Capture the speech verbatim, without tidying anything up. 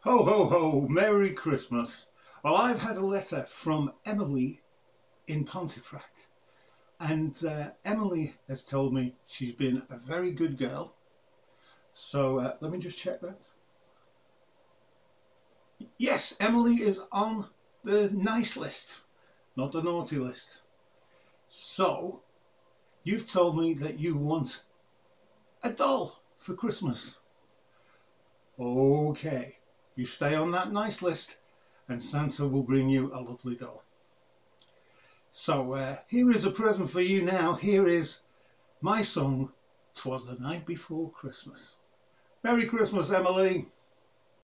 Ho, ho, ho, Merry Christmas. Well, I've had a letter from Emily in Pontefract, and uh, Emily has told me she's been a very good girl. So uh, let me just check that. Yes, Emily is on the nice list, not the naughty list. So you've told me that you want a doll for Christmas. Okay, you stay on that nice list and Santa will bring you a lovely doll. So uh, here is a present for you now. Here is my song, "'Twas the Night Before Christmas." Merry Christmas, Emily.